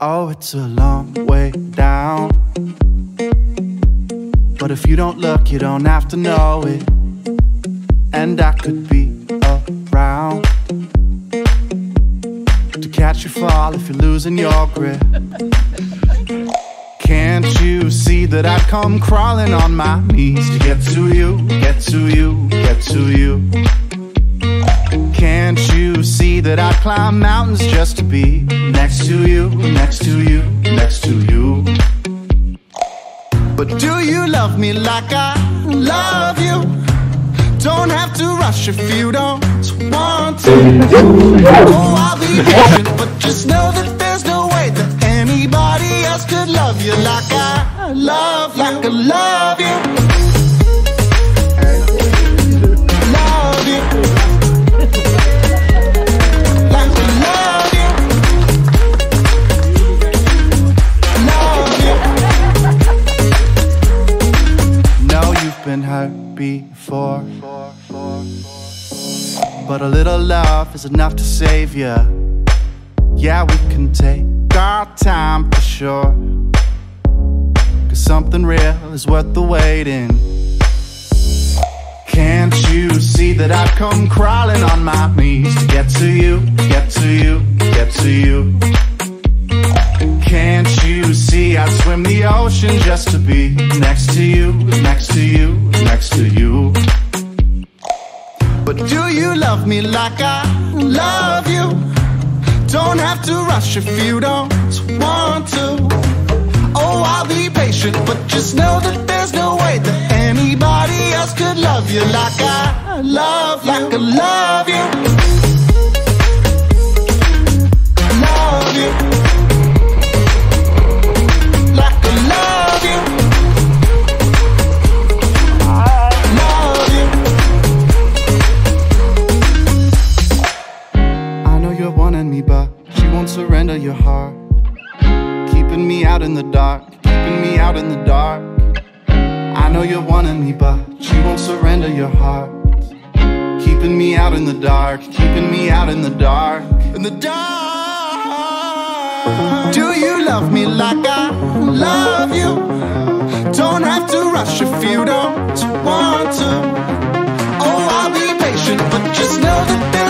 Oh, it's a long way down, but if you don't look, you don't have to know it. And I could be around to catch you fall if you're losing your grip. Can't you see that I'd come crawling on my knees to get to you, get to you, get to you? Can't you see that I'd climb mountains just to be next to you, next to you, next to you? But do you love me like I love you? Don't have to rush if you don't want to. Oh, I'll be patient, but just know that there's no way that anybody else could love you like I love you, like I love you. Love you. Like I love you. Love you. Know you've been hurt before, but a little love is enough to save you. Yeah, we can take our time for sure, 'cause something real is worth the waiting. Can't you see that I've come crawling on my knees to get to you, get to you, get to you? Can't you see I'd swim the ocean just to be next to you, next to you, next to you? But do you love me like I love you? Don't have to rush if you don't want to. Oh, I'll be patient, but just know that there's no way that anybody else could love you like I love you, like I love you. Love you. Like I love you. Love you. I know you're wanting me, but she won't surrender your heart. Keeping me out in the dark, keeping me out in the dark. I know you're wanting me, but she won't surrender your heart. Keeping me out in the dark, keeping me out in the dark, in the dark. Do you love me like I love you? Don't have to rush if you don't want to. Oh, I'll be patient, but just know that